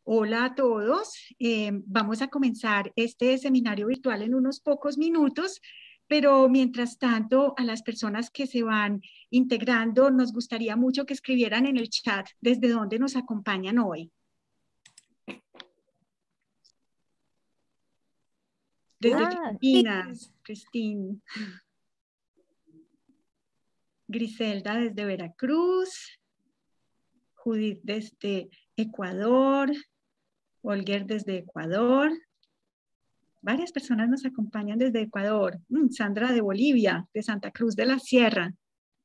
Hola a todos. Vamos a comenzar este seminario virtual en unos pocos minutos, pero mientras tanto, a las personas que se van integrando, nos gustaría mucho que escribieran en el chat desde dónde nos acompañan hoy. Desde Filipinas, Cristín. Griselda desde Veracruz. Judith desde Ecuador. Olger desde Ecuador. Varias personas nos acompañan desde Ecuador. Sandra de Bolivia, de Santa Cruz de la Sierra.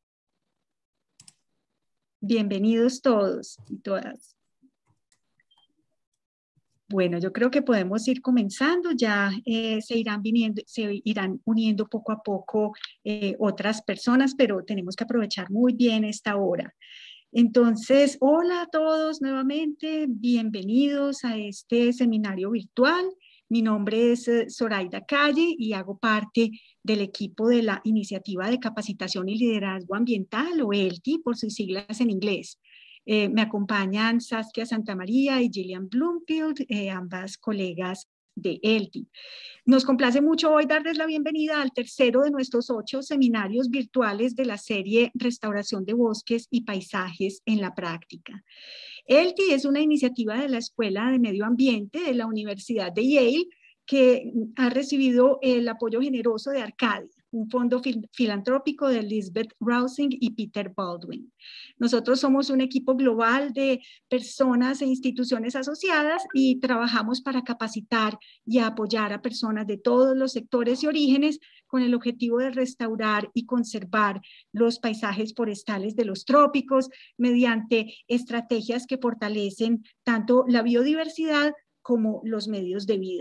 Bienvenidos todos y todas. Bueno, yo creo que podemos ir comenzando. Ya se irán uniendo poco a poco otras personas, pero tenemos que aprovechar muy bien esta hora. Entonces, hola a todos nuevamente. Bienvenidos a este seminario virtual. Mi nombre es Zoraida Calle y hago parte del equipo de la Iniciativa de Capacitación y Liderazgo Ambiental, o ELTI, por sus siglas en inglés. Me acompañan Saskia Santamaría y Gillian Bloomfield, ambas colegas de ELTI. Nos complace mucho hoy darles la bienvenida al tercero de nuestros 8 seminarios virtuales de la serie Restauración de Bosques y Paisajes en la Práctica. ELTI es una iniciativa de la Escuela de Medio Ambiente de la Universidad de Yale que ha recibido el apoyo generoso de Arcadia, un fondo filantrópico de Elizabeth Rousing y Peter Baldwin. Nosotros somos un equipo global de personas e instituciones asociadas y trabajamos para capacitar y apoyar a personas de todos los sectores y orígenes con el objetivo de restaurar y conservar los paisajes forestales de los trópicos mediante estrategias que fortalecen tanto la biodiversidad como los medios de vida.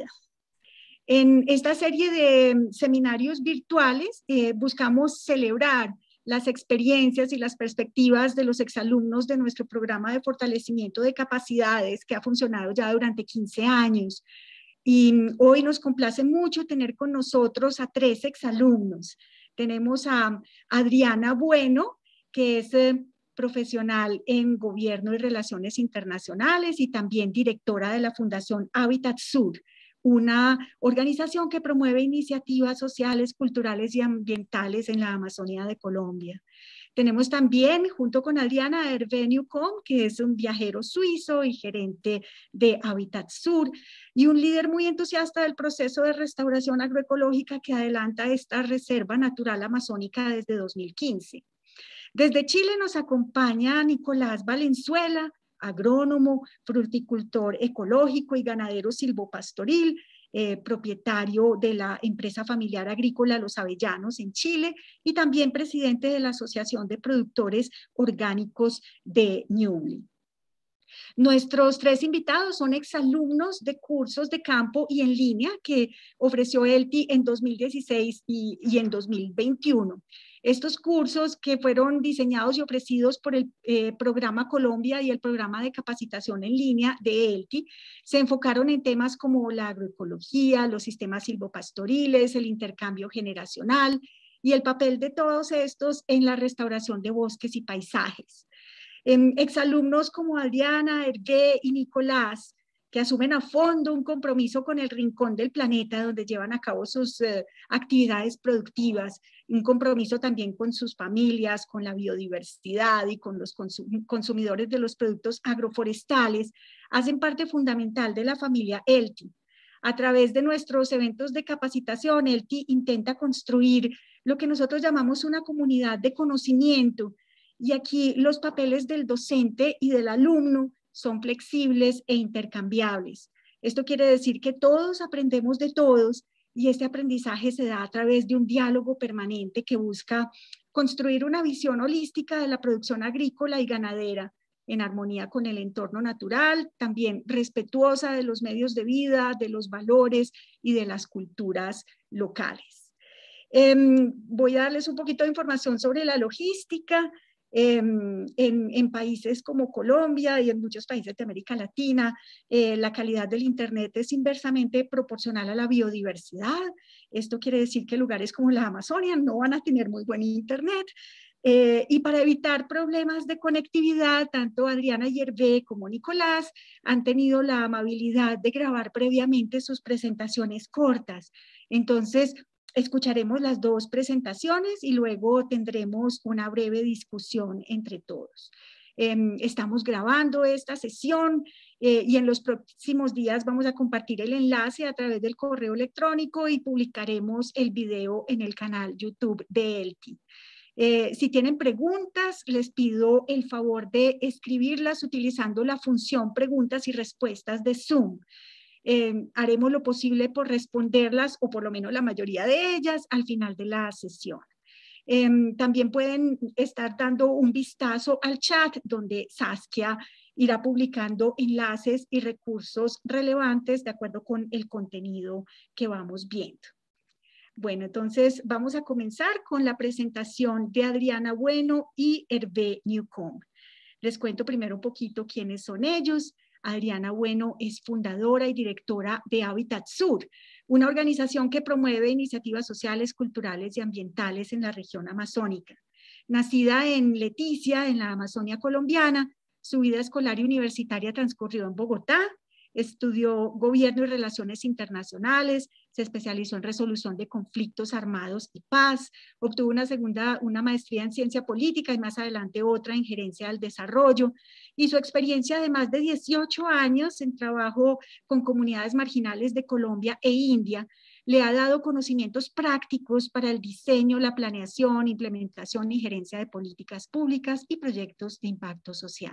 En esta serie de seminarios virtuales buscamos celebrar las experiencias y las perspectivas de los exalumnos de nuestro programa de fortalecimiento de capacidades que ha funcionado ya durante 15 años. Y hoy nos complace mucho tener con nosotros a 3 exalumnos. Tenemos a Adriana Bueno, que es profesional en Gobierno y Relaciones Internacionales y también directora de la Fundación Hábitat Sur, una organización que promueve iniciativas sociales, culturales y ambientales en la Amazonía de Colombia. Tenemos también, junto con Adriana, a Hervé Newcomb, que es un viajero suizo y gerente de Hábitat Sur, y un líder muy entusiasta del proceso de restauración agroecológica que adelanta esta reserva natural amazónica desde 2015. Desde Chile nos acompaña Nicolás Valenzuela, agrónomo, fruticultor ecológico y ganadero silvopastoril, propietario de la empresa familiar agrícola Los Avellanos en Chile y también presidente de la Asociación de Productores Orgánicos de Ñuble. Nuestros 3 invitados son exalumnos de cursos de campo y en línea que ofreció ELTI en 2016 y en 2021. Estos cursos, que fueron diseñados y ofrecidos por el Programa Colombia y el Programa de Capacitación en Línea de ELTI, se enfocaron en temas como la agroecología, los sistemas silvopastoriles, el intercambio generacional y el papel de todos estos en la restauración de bosques y paisajes. Exalumnos como Adriana, Hervé y Nicolás, que asumen a fondo un compromiso con el rincón del planeta donde llevan a cabo sus actividades productivas, un compromiso también con sus familias, con la biodiversidad y con los consumidores de los productos agroforestales, hacen parte fundamental de la familia ELTI. A través de nuestros eventos de capacitación, ELTI intenta construir lo que nosotros llamamos una comunidad de conocimiento, y aquí los papeles del docente y del alumno son flexibles e intercambiables. Esto quiere decir que todos aprendemos de todos y este aprendizaje se da a través de un diálogo permanente que busca construir una visión holística de la producción agrícola y ganadera en armonía con el entorno natural, también respetuosa de los medios de vida, de los valores y de las culturas locales. Voy a darles un poquito de información sobre la logística. En países como Colombia y en muchos países de América Latina, la calidad del internet es inversamente proporcional a la biodiversidad. Esto quiere decir que lugares como la Amazonia no van a tener muy buen internet. Y para evitar problemas de conectividad, tanto Adriana y Hervé como Nicolás han tenido la amabilidad de grabar previamente sus presentaciones cortas. Entonces, escucharemos las dos presentaciones y luego tendremos una breve discusión entre todos. Estamos grabando esta sesión y en los próximos días vamos a compartir el enlace a través del correo electrónico y publicaremos el video en el canal YouTube de ELTI. Si tienen preguntas, les pido el favor de escribirlas utilizando la función preguntas y respuestas de Zoom. Haremos lo posible por responderlas, o por lo menos la mayoría de ellas, al final de la sesión. También pueden estar dando un vistazo al chat, donde Saskia irá publicando enlaces y recursos relevantes de acuerdo con el contenido que vamos viendo. Bueno, entonces vamos a comenzar con la presentación de Adriana Bueno y Hervé Newcomb. Les cuento primero un poquito quiénes son ellos. Adriana Bueno es fundadora y directora de Hábitat Sur, una organización que promueve iniciativas sociales, culturales y ambientales en la región amazónica. Nacida en Leticia, en la Amazonia colombiana, su vida escolar y universitaria transcurrió en Bogotá. Estudió Gobierno y Relaciones Internacionales, se especializó en resolución de conflictos armados y paz, obtuvo una maestría en Ciencia Política y más adelante otra en Gerencia del Desarrollo, y su experiencia de más de 18 años en trabajo con comunidades marginales de Colombia e India le ha dado conocimientos prácticos para el diseño, la planeación, implementación y gerencia de políticas públicas y proyectos de impacto social.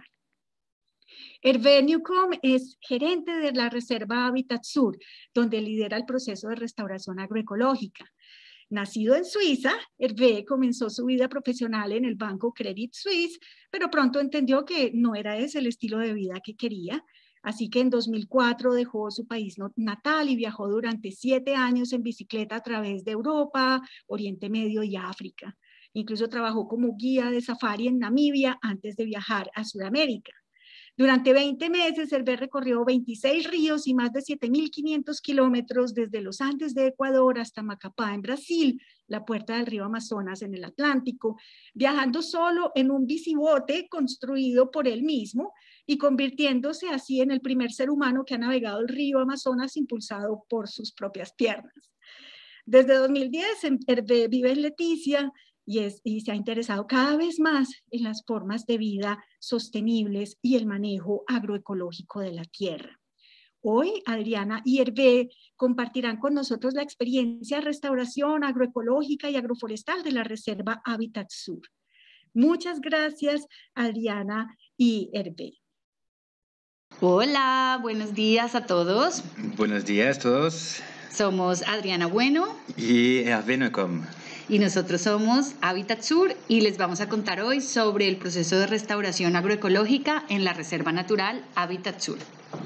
Hervé Newcomb es gerente de la Reserva Hábitat Sur, donde lidera el proceso de restauración agroecológica. Nacido en Suiza, Hervé comenzó su vida profesional en el banco Credit Suisse, pero pronto entendió que no era ese el estilo de vida que quería. Así que en 2004 dejó su país natal y viajó durante 7 años en bicicleta a través de Europa, Oriente Medio y África. Incluso trabajó como guía de safari en Namibia antes de viajar a Sudamérica. Durante 20 meses, Hervé recorrió 26 ríos y más de 7.500 kilómetros desde los Andes de Ecuador hasta Macapá, en Brasil, la puerta del río Amazonas en el Atlántico, viajando solo en un bicibote construido por él mismo y convirtiéndose así en el primer ser humano que ha navegado el río Amazonas impulsado por sus propias piernas. Desde 2010, Hervé vive en Leticia, y se ha interesado cada vez más en las formas de vida sostenibles y el manejo agroecológico de la tierra. Hoy, Adriana y Hervé compartirán con nosotros la experiencia de restauración agroecológica y agroforestal de la Reserva Hábitat Sur. Muchas gracias, Adriana y Hervé. Hola, buenos días a todos. Buenos días a todos. Somos Adriana Bueno y Hervé Newcomb. Y nosotros somos Hábitat Sur y les vamos a contar hoy sobre el proceso de restauración agroecológica en la Reserva Natural Hábitat Sur.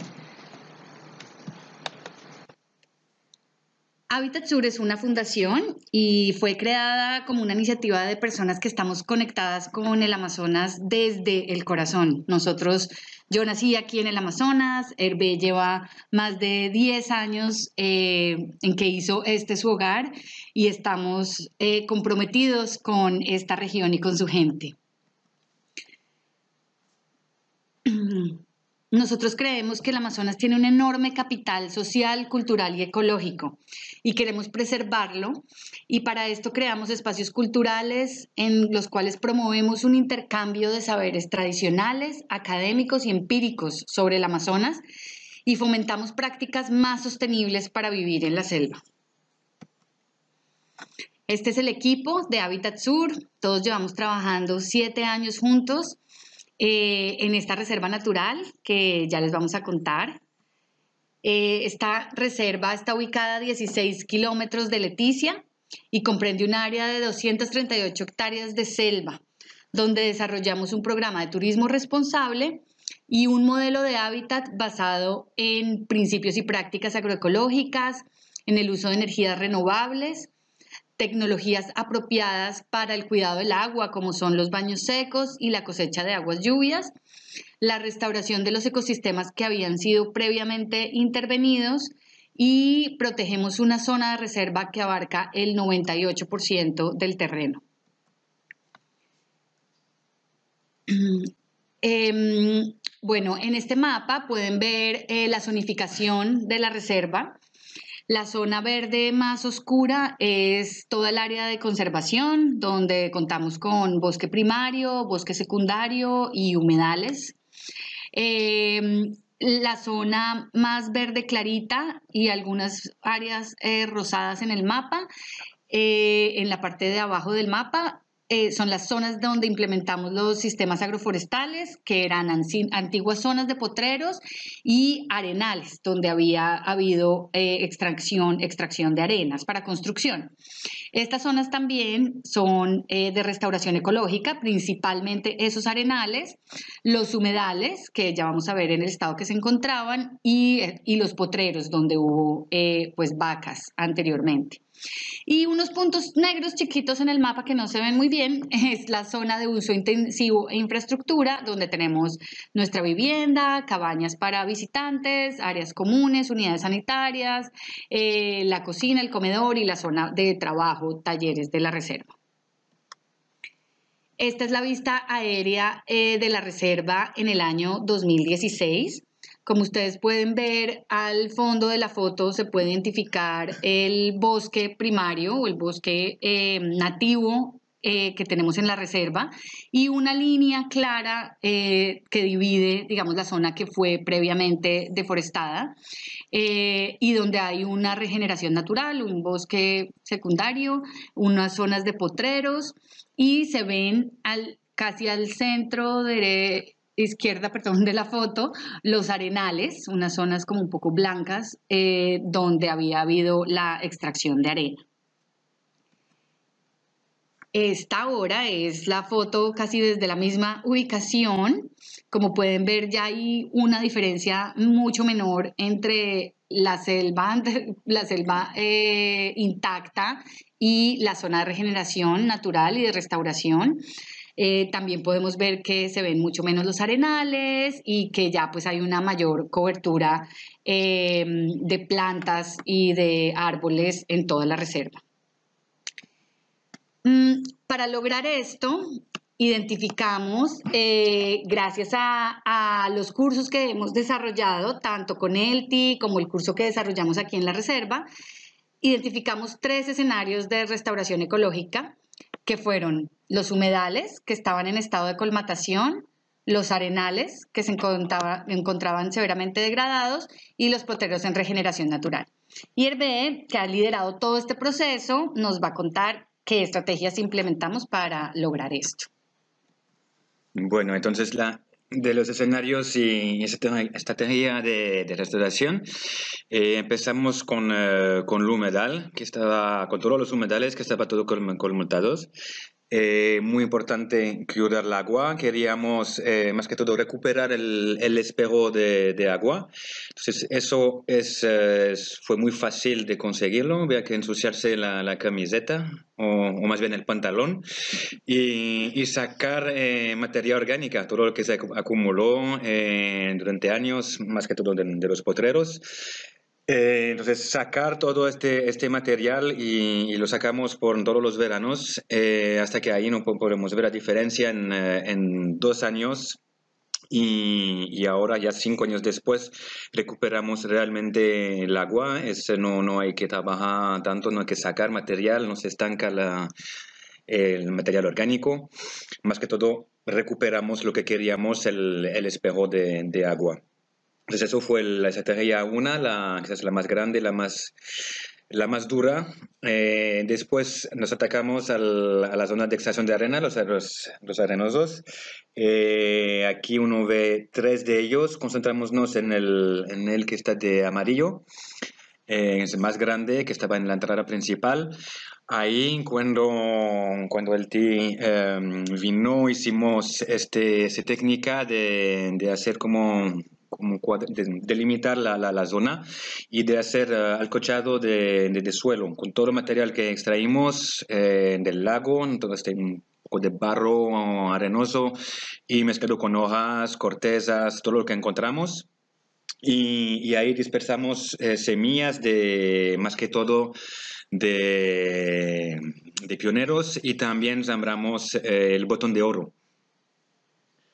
Hábitat Sur es una fundación y fue creada como una iniciativa de personas que estamos conectadas con el Amazonas desde el corazón. Yo nací aquí en el Amazonas, Hervé lleva más de 10 años en que hizo su hogar y estamos comprometidos con esta región y con su gente. Nosotros creemos que el Amazonas tiene un enorme capital social, cultural y ecológico y queremos preservarlo, y para esto creamos espacios culturales en los cuales promovemos un intercambio de saberes tradicionales, académicos y empíricos sobre el Amazonas y fomentamos prácticas más sostenibles para vivir en la selva. Este es el equipo de Hábitat Sur, todos llevamos trabajando 7 años juntos en esta reserva natural que ya les vamos a contar. Esta reserva está ubicada a 16 kilómetros de Leticia y comprende un área de 238 hectáreas de selva, donde desarrollamos un programa de turismo responsable y un modelo de hábitat basado en principios y prácticas agroecológicas, en el uso de energías renovables, tecnologías apropiadas para el cuidado del agua, como son los baños secos y la cosecha de aguas lluvias, la restauración de los ecosistemas que habían sido previamente intervenidos, y protegemos una zona de reserva que abarca el 98% del terreno. Bueno, en este mapa pueden ver la zonificación de la reserva. La zona verde más oscura es toda el área de conservación, donde contamos con bosque primario, bosque secundario y humedales. La zona más verde clarita y algunas áreas rosadas en el mapa, en la parte de abajo del mapa, son las zonas donde implementamos los sistemas agroforestales, que eran antiguas zonas de potreros y arenales, donde había habido extracción de arenas para construcción. Estas zonas también son de restauración ecológica, principalmente esos arenales, los humedales, que ya vamos a ver en el estado que se encontraban, y los potreros, donde hubo pues vacas anteriormente. Y unos puntos negros chiquitos en el mapa que no se ven muy bien es la zona de uso intensivo e infraestructura, donde tenemos nuestra vivienda, cabañas para visitantes, áreas comunes, unidades sanitarias, la cocina, el comedor y la zona de trabajo, talleres de la reserva. Esta es la vista aérea de la reserva en el año 2016. Como ustedes pueden ver, al fondo de la foto se puede identificar el bosque primario o el bosque nativo que tenemos en la reserva y una línea clara que divide, digamos, la zona que fue previamente deforestada y donde hay una regeneración natural, un bosque secundario, unas zonas de potreros y se ven casi al centro izquierda, perdón, de la foto, los arenales, unas zonas como un poco blancas, donde había habido la extracción de arena. Esta ahora es la foto casi desde la misma ubicación. Como pueden ver, ya hay una diferencia mucho menor entre la selva intacta y la zona de regeneración natural y de restauración. También podemos ver que se ven mucho menos los arenales y que ya pues hay una mayor cobertura de plantas y de árboles en toda la reserva. Para lograr esto, identificamos, gracias a los cursos que hemos desarrollado, tanto con ELTI como el curso que desarrollamos aquí en la reserva, identificamos 3 escenarios de restauración ecológica, que fueron los humedales, que estaban en estado de colmatación, los arenales, que se encontraban severamente degradados, y los potreros en regeneración natural. Y Hervé, que ha liderado todo este proceso, nos va a contar qué estrategias implementamos para lograr esto. Bueno, entonces de los escenarios y estrategia de restauración, empezamos con el humedal, con todos los humedales que estaban todos colmatados. Muy importante cuidar el agua. Queríamos más que todo recuperar el espejo de agua. Entonces eso fue muy fácil de conseguirlo. Había que ensuciarse la camiseta o más bien el pantalón y sacar materia orgánica, todo lo que se acumuló durante años, más que todo de los potreros. Entonces, sacar todo este material y lo sacamos por todos los veranos hasta que ahí no podemos ver la diferencia en 2 años y ahora ya 5 años después recuperamos realmente el agua. No hay que trabajar tanto, no hay que sacar material, no se estanca el material orgánico. Más que todo recuperamos lo que queríamos, el espejo de agua. Entonces eso fue la estrategia 1, quizás la más grande, la más dura. Después nos atacamos a la zona de extracción de arena, los arenosos. Aquí uno ve 3 de ellos. Concentrémonos en el que está de amarillo. Es el más grande, que estaba en la entrada principal. Ahí, cuando el TI vino, hicimos esta técnica de hacer como delimitar la zona y de hacer alcochado de suelo con todo el material que extraímos del lago, todo un poco de barro arenoso y mezclado con hojas, cortezas, todo lo que encontramos. Y ahí dispersamos semillas más que todo de pioneros y también sembramos el botón de oro.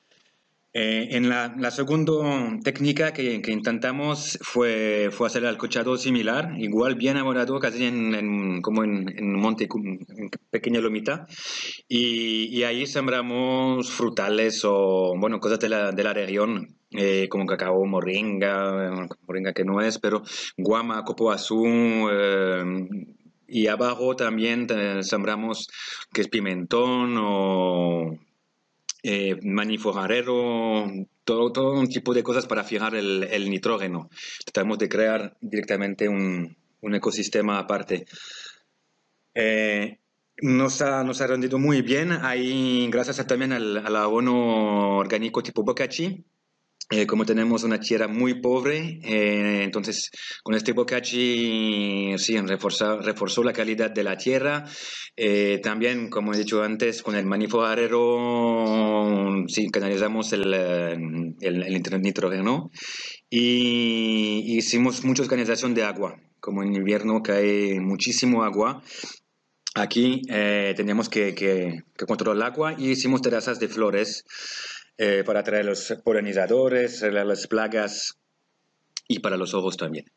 En la segunda técnica que intentamos fue hacer el alcochado similar, igual bien elaborado, casi como en un monte, en pequeña lomita. Y ahí sembramos frutales o, bueno, cosas de la región, como cacao, moringa que no es, pero guama, copo azul. Y abajo también sembramos que es pimentón o maní fojarero, todo un tipo de cosas para fijar el nitrógeno. Tratamos de crear directamente un ecosistema aparte. Nos ha rendido muy bien, ahí gracias también al abono orgánico tipo Bocachi. Como tenemos una tierra muy pobre, entonces con este bocachi sí, reforzó la calidad de la tierra. También, como he dicho antes, con el maní fogarero sí, canalizamos el nitrógeno y hicimos mucha organización de agua. Como en invierno cae muchísimo agua, aquí teníamos que controlar el agua y hicimos terrazas de flores para atraer los polinizadores, las plagas y para los ojos también.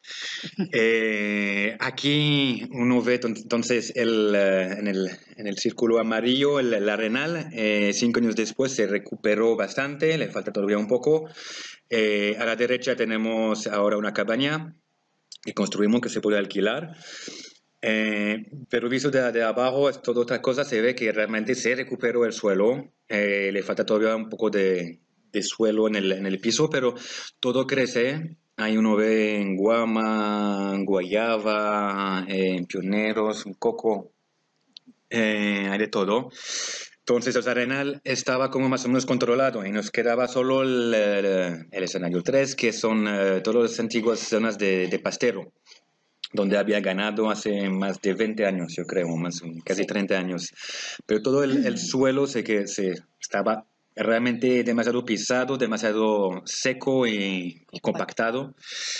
Aquí uno ve entonces en el círculo amarillo el arenal. 5 años después se recuperó bastante, le falta todavía un poco. A la derecha tenemos ahora una cabaña que construimos que se puede alquilar. Pero visto de abajo, es toda otra cosa, se ve que realmente se recuperó el suelo, le falta todavía un poco de suelo en el piso, pero todo crece. Ahí uno ve en guama, en guayaba, en pioneros, en coco, hay de todo. Entonces el arenal estaba como más o menos controlado y nos quedaba solo el escenario 3, que son todas las antiguas zonas de pastero donde había ganado hace más de 20 años, yo creo, casi 30 años. Pero todo el suelo que se estaba realmente demasiado pisado, demasiado seco y compactado.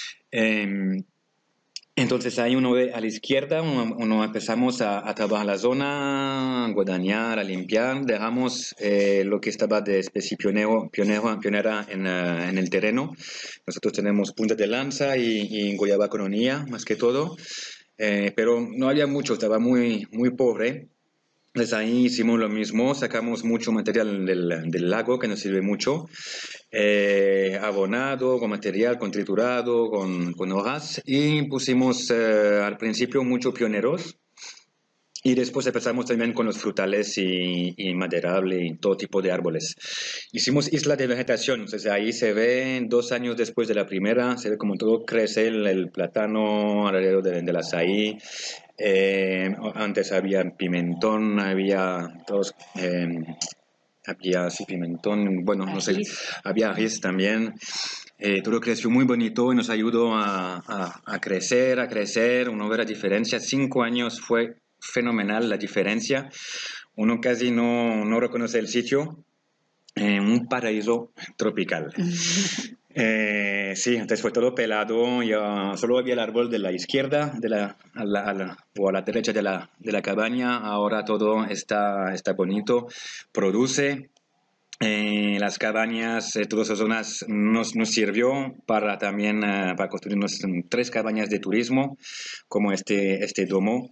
Entonces ahí uno ve a la izquierda, uno empezamos a trabajar la zona, a guadañar, a limpiar, dejamos lo que estaba de especie pionera en el terreno. Nosotros tenemos punta de lanza y guayaba coronilla, más que todo, pero no había mucho, estaba muy, muy pobre. Entonces ahí hicimos lo mismo, sacamos mucho material del lago que nos sirve mucho, abonado, con material, con triturado, con hojas, y pusimos al principio muchos pioneros, y después empezamos también con los frutales y maderable y todo tipo de árboles. Hicimos isla de vegetación, entonces ahí se ve 2 años después de la primera, se ve como todo crece el plátano alrededor del azaí. Antes había pimentón, había todos, había sí, pimentón, bueno, no sé, había ají también. Todo creció muy bonito y nos ayudó a crecer, uno ve la diferencia. 5 años fue fenomenal la diferencia. Uno casi no reconoce el sitio. Un paraíso tropical. Sí, antes fue todo pelado, ya solo había el árbol de la izquierda o a la derecha de la cabaña, ahora todo está bonito, produce. Las cabañas, todas esas zonas nos sirvió para también para construir 3 cabañas de turismo, como este domo.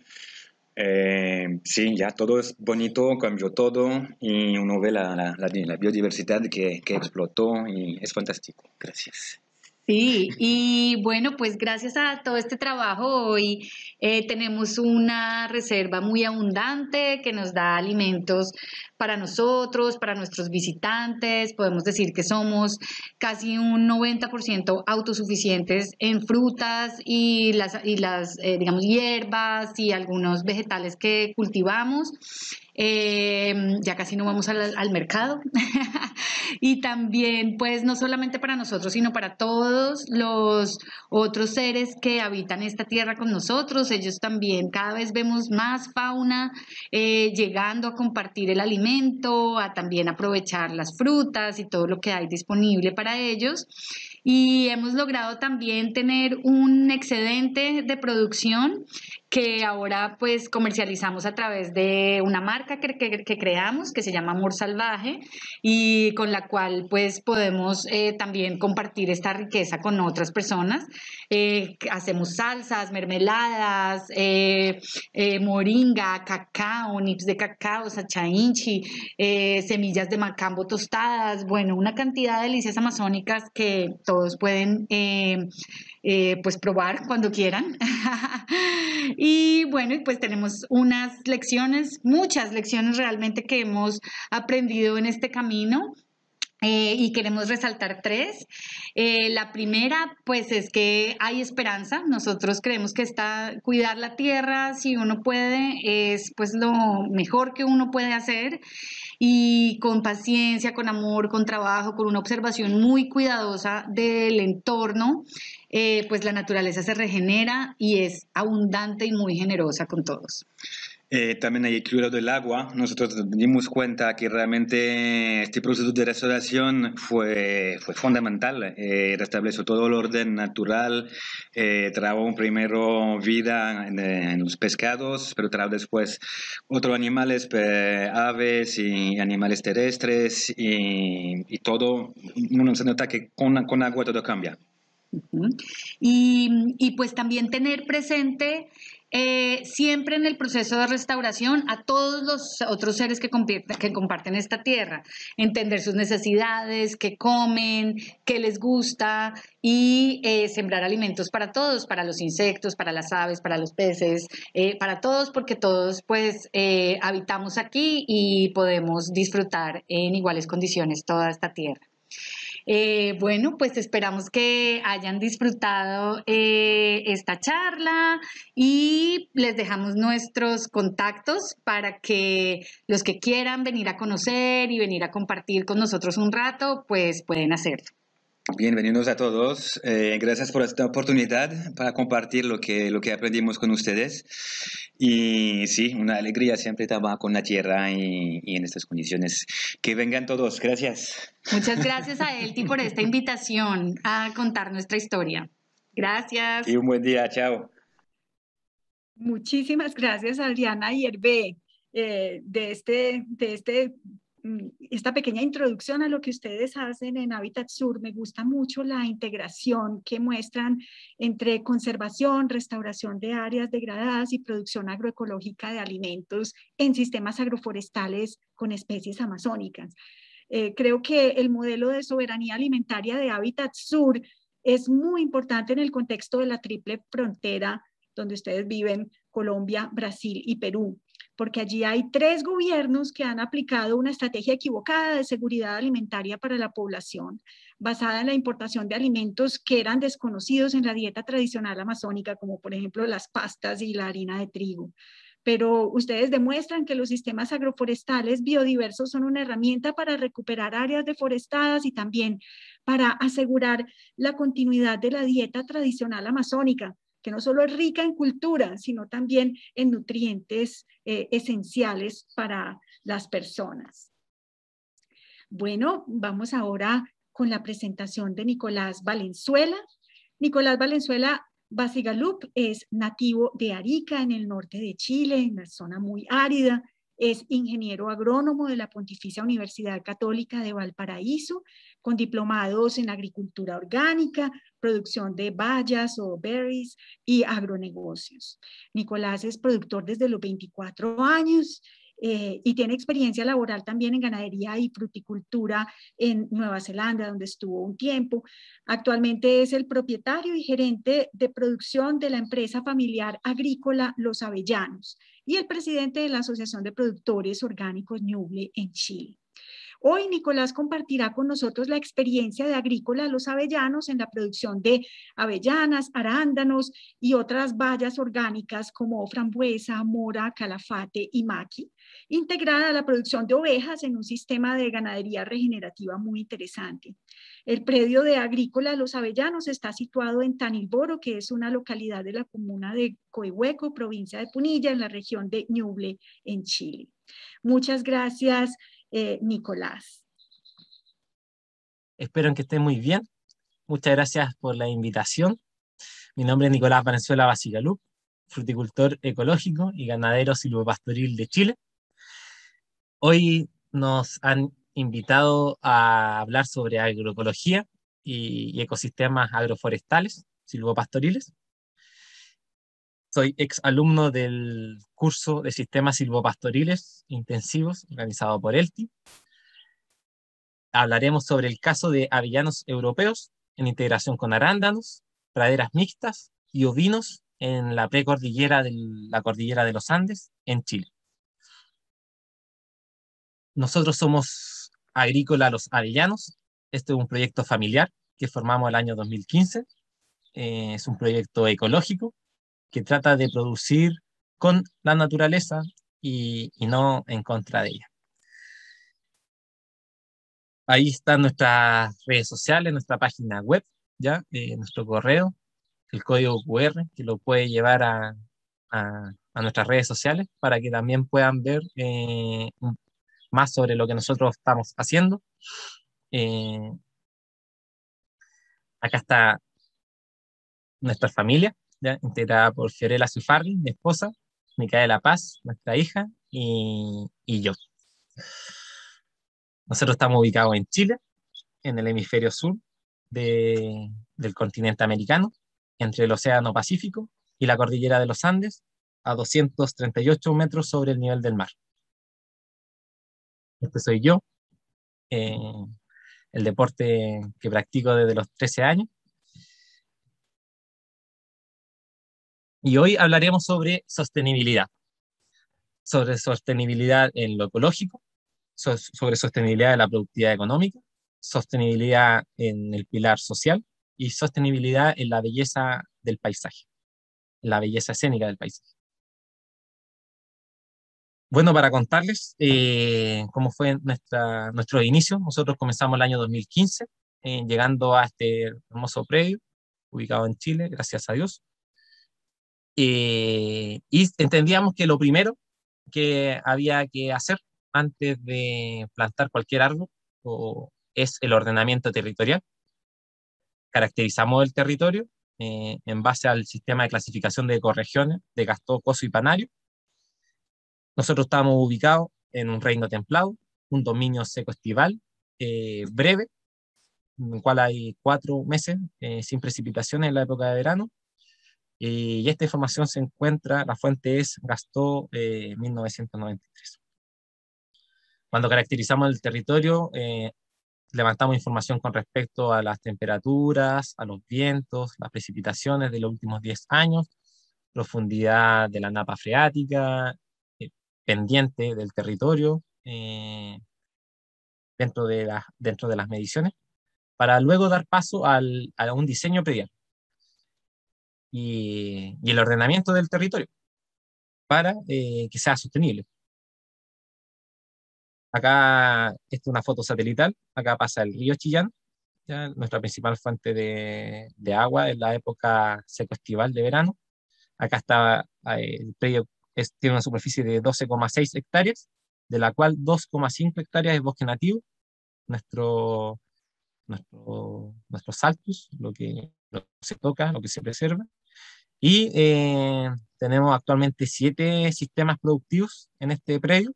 Sí, ya todo es bonito, cambió todo y uno ve la biodiversidad que explotó y es fantástico. Gracias. Sí, y bueno, pues gracias a todo este trabajo hoy tenemos una reserva muy abundante que nos da alimentos para nosotros, para nuestros visitantes. Podemos decir que somos casi un 90% autosuficientes en frutas y las digamos, hierbas y algunos vegetales que cultivamos. Ya casi no vamos al mercado. Y también, pues, no solamente para nosotros, sino para todos los otros seres que habitan esta tierra con nosotros. Ellos también, cada vez vemos más fauna llegando a compartir el alimento, a también aprovechar las frutas y todo lo que hay disponible para ellos. Y hemos logrado también tener un excedente de producción que ahora pues comercializamos a través de una marca que creamos que se llama Amor Salvaje y con la cual pues podemos también compartir esta riqueza con otras personas. Hacemos salsas, mermeladas, moringa, cacao, nips de cacao, sacha inchi, semillas de macambo tostadas, bueno, una cantidad de delicias amazónicas que todos pueden pues probar cuando quieran. Y bueno, pues tenemos unas lecciones, muchas lecciones realmente que hemos aprendido en este camino. Y queremos resaltar tres. La primera, pues, es que hay esperanza. Nosotros creemos que cuidar la tierra, si uno puede, es pues lo mejor que uno puede hacer. Y con paciencia, con amor, con trabajo, con una observación muy cuidadosa del entorno, pues la naturaleza se regenera y es abundante y muy generosa con todos. También hay el cuidado del agua. Nosotros nos dimos cuenta que realmente este proceso de restauración fue fundamental. Restableció todo el orden natural, trajo primero vida en los pescados, pero trajo después otros animales, aves y animales terrestres y todo. Uno se nota que con agua todo cambia. Y pues también tener presente siempre en el proceso de restauración a todos los otros seres que comparten esta tierra, entender sus necesidades, qué comen, qué les gusta y sembrar alimentos para todos, para los insectos, para las aves, para los peces, para todos, porque todos pues habitamos aquí y podemos disfrutar en iguales condiciones toda esta tierra. Bueno, pues esperamos que hayan disfrutado esta charla y les dejamos nuestros contactos para que los que quieran venir a conocer y venir a compartir con nosotros un rato, pues pueden hacerlo. Bienvenidos a todos. Gracias por esta oportunidad para compartir lo que aprendimos con ustedes. Y sí, una alegría siempre trabajar con la tierra y en estas condiciones. Que vengan todos. Gracias. Muchas gracias a Elti por esta invitación a contar nuestra historia. Gracias. Y un buen día. Chao. Muchísimas gracias, Adriana y Hervé, esta pequeña introducción a lo que ustedes hacen en Hábitat Sur. Me gusta mucho la integración que muestran entre conservación, restauración de áreas degradadas y producción agroecológica de alimentos en sistemas agroforestales con especies amazónicas. Creo que el modelo de soberanía alimentaria de Hábitat Sur es muy importante en el contexto de la triple frontera donde ustedes viven, Colombia, Brasil y Perú, porque allí hay 3 gobiernos que han aplicado una estrategia equivocada de seguridad alimentaria para la población, basada en la importación de alimentos que eran desconocidos en la dieta tradicional amazónica, como por ejemplo las pastas y la harina de trigo. Pero ustedes demuestran que los sistemas agroforestales biodiversos son una herramienta para recuperar áreas deforestadas y también para asegurar la continuidad de la dieta tradicional amazónica, que no solo es rica en cultura, sino también en nutrientes esenciales para las personas. Bueno, vamos ahora con la presentación de Nicolás Valenzuela. Nicolás Valenzuela Bacigalup es nativo de Arica, en el norte de Chile, en una zona muy árida. Es ingeniero agrónomo de la Pontificia Universidad Católica de Valparaíso, con diplomados en agricultura orgánica, producción de bayas o berries y agronegocios. Nicolás es productor desde los 24 años y tiene experiencia laboral también en ganadería y fruticultura en Nueva Zelanda, donde estuvo un tiempo. Actualmente es el propietario y gerente de producción de la empresa familiar agrícola Los Avellanos y el presidente de la Asociación de Productores Orgánicos Ñuble en Chile. Hoy Nicolás compartirá con nosotros la experiencia de Agrícola Los Avellanos en la producción de avellanas, arándanos y otras bayas orgánicas como frambuesa, mora, calafate y maqui, integrada a la producción de ovejas en un sistema de ganadería regenerativa muy interesante. El predio de Agrícola Los Avellanos está situado en Tanilboro, que es una localidad de la comuna de Coihueco, provincia de Punilla, en la región de Ñuble, en Chile. Muchas gracias, Nicolás. Espero que estén muy bien. Muchas gracias por la invitación. Mi nombre es Nicolás Valenzuela Bacigalup. fruticultor ecológico y ganadero silvopastoril de Chile. Hoy nos han invitado a hablar sobre agroecología y ecosistemas agroforestales, silvopastoriles. Soy ex alumno del curso de sistemas silvopastoriles intensivos organizado por ELTI. Hablaremos sobre el caso de avellanos europeos en integración con arándanos, praderas mixtas y ovinos en la precordillera de la cordillera de los Andes en Chile. Nosotros somos Agrícola Los Avellanos. Este es un proyecto familiar que formamos el año 2015. Es un proyecto ecológico que trata de producir con la naturaleza y no en contra de ella. Ahí están nuestras redes sociales, nuestra página web, ¿ya? Nuestro correo, el código QR, que lo puede llevar a nuestras redes sociales para que también puedan ver más sobre lo que nosotros estamos haciendo. Acá está nuestra familia, ¿ya? Integrada por Fiorella Zufarri, mi esposa, Micaela Paz, nuestra hija, y yo. Nosotros estamos ubicados en Chile, en el hemisferio sur del continente americano, entre el Océano Pacífico y la cordillera de los Andes, a 238 metros sobre el nivel del mar. Este soy yo, el deporte que practico desde los 13 años. Y hoy hablaremos sobre sostenibilidad en lo ecológico, sobre sostenibilidad de la productividad económica, sostenibilidad en el pilar social y sostenibilidad en la belleza del paisaje, la belleza escénica del paisaje. Bueno, para contarles cómo fue nuestro inicio, nosotros comenzamos el año 2015, llegando a este hermoso predio, ubicado en Chile, gracias a Dios. Y entendíamos que lo primero que había que hacer antes de plantar cualquier árbol es el ordenamiento territorial. Caracterizamos el territorio en base al sistema de clasificación de ecorregiones de Gastó, Coso y Panario. Nosotros estábamos ubicados en un reino templado, un dominio seco estival, breve, en el cual hay 4 meses sin precipitaciones en la época de verano. Y esta información se encuentra, la fuente es Gastó 1993. Cuando caracterizamos el territorio, levantamos información con respecto a las temperaturas, a los vientos, las precipitaciones de los últimos 10 años, profundidad de la napa freática, pendiente del territorio, dentro de las mediciones, para luego dar paso a un diseño predial y el ordenamiento del territorio para que sea sostenible. Acá, esta es una foto satelital, acá pasa el río Chillán, ¿ya? Nuestra principal fuente de agua en la época seco-estival de verano. Acá está el predio, tiene una superficie de 12,6 hectáreas, de la cual 2,5 hectáreas es bosque nativo, nuestros saltos, lo que se toca, lo que se preserva. Y tenemos actualmente 7 sistemas productivos en este predio,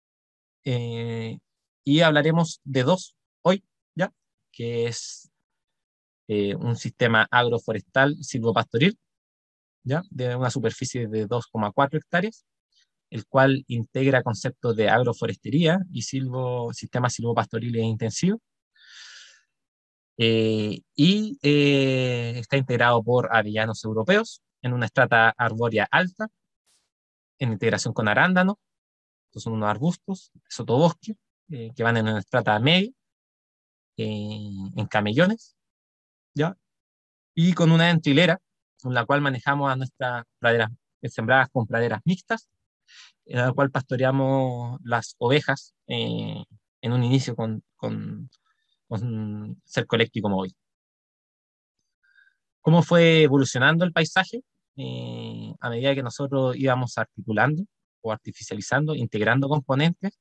y hablaremos de 2 hoy, ¿ya? Que es un sistema agroforestal silvopastoril, ¿ya? De una superficie de 2,4 hectáreas, el cual integra conceptos de agroforestería y sistemas silvopastoriles intensivos. Está integrado por avellanos europeos en una estrata arbórea alta, en integración con arándanos. Estos son unos arbustos, sotobosque, que van en una estrata media, en camellones, ¿ya? Y con una entrilera, con la cual manejamos a nuestras praderas sembradas con praderas mixtas, en la cual pastoreamos las ovejas en un inicio con cerco eléctrico móvil. ¿Cómo fue evolucionando el paisaje? A medida que nosotros íbamos articulando o artificializando, integrando componentes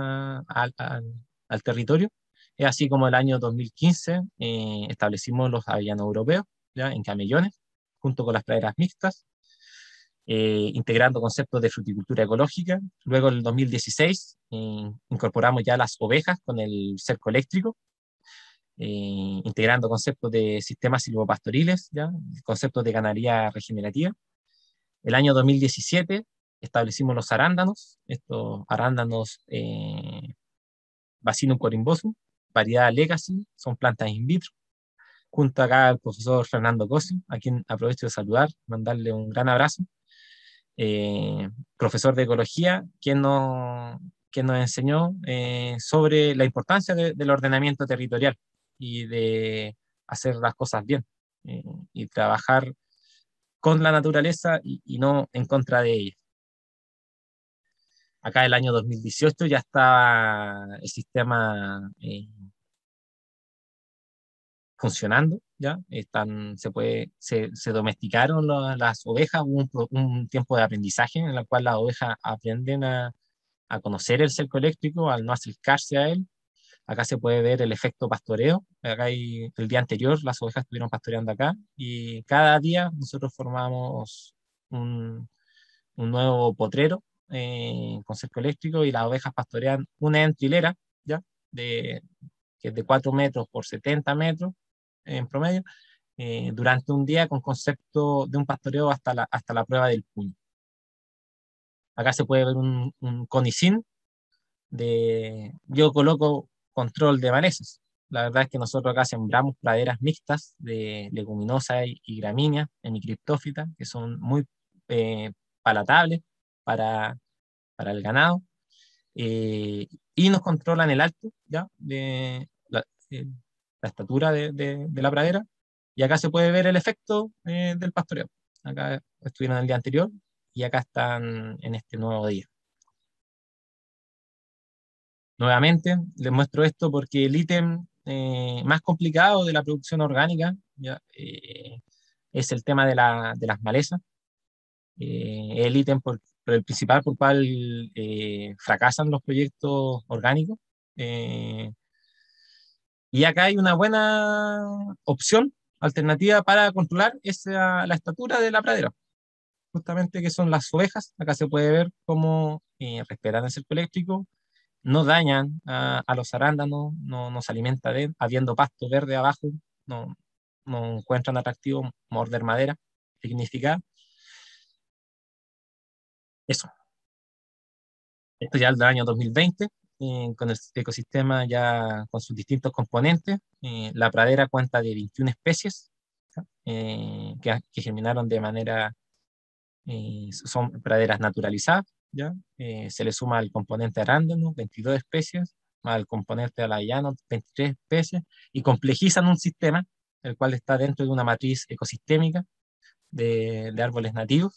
al territorio. Es así como el año 2015 establecimos los avellanos europeos, ¿ya? En camellones, junto con las praderas mixtas. integrando conceptos de fruticultura ecológica. Luego, en el 2016, incorporamos ya las ovejas con el cerco eléctrico, integrando conceptos de sistemas silvopastoriles, ¿ya? Conceptos de ganadería regenerativa. El año 2017 establecimos los arándanos, estos arándanos Vaccinium corymbosum, variedad Legacy, son plantas in vitro. Junto acá al profesor Fernando Cosio, a quien aprovecho de saludar, mandarle un gran abrazo, profesor de ecología, quien nos enseñó sobre la importancia del ordenamiento territorial y de hacer las cosas bien, y trabajar con la naturaleza y no en contra de ella. Acá el año 2018 ya está el sistema funcionando, ¿ya? Se domesticaron las ovejas, hubo un tiempo de aprendizaje en el cual las ovejas aprenden a conocer el cerco eléctrico, al no acercarse a él. Acá se puede ver el efecto pastoreo. Acá el día anterior las ovejas estuvieron pastoreando acá y cada día nosotros formamos un nuevo potrero con cerco eléctrico y las ovejas pastorean una en trilera, ¿ya? Que es de 4 metros por 70 metros en promedio, durante un día con concepto de un pastoreo hasta la prueba del puño. Acá se puede ver un conicín yo coloco control de malezas. La verdad es que nosotros acá sembramos praderas mixtas de leguminosas y gramíneas, hemicriptófitas, que son muy palatables para, para el ganado, y nos controlan el alto, ¿ya? La estatura de la pradera, y acá se puede ver el efecto del pastoreo. Acá estuvieron el día anterior y acá están en este nuevo día. Nuevamente, les muestro esto porque el ítem más complicado de la producción orgánica, ¿ya? Es el tema de las malezas. El ítem por el principal por el cual fracasan los proyectos orgánicos. Y acá hay una buena opción alternativa para controlar la estatura de la pradera, justamente que son las ovejas. Acá se puede ver cómo respetan el cerco eléctrico, no dañan a los arándanos, no se alimenta habiendo pasto verde abajo, no encuentran atractivo morder madera, significa eso. Esto ya es del año 2020, con el ecosistema ya con sus distintos componentes. La pradera cuenta de 21 especies que germinaron de manera, son praderas naturalizadas, ¿ya? Se le suma el componente arándano, 22 especies, más el componente alayano, 23 especies, y complejizan un sistema, el cual está dentro de una matriz ecosistémica de árboles nativos,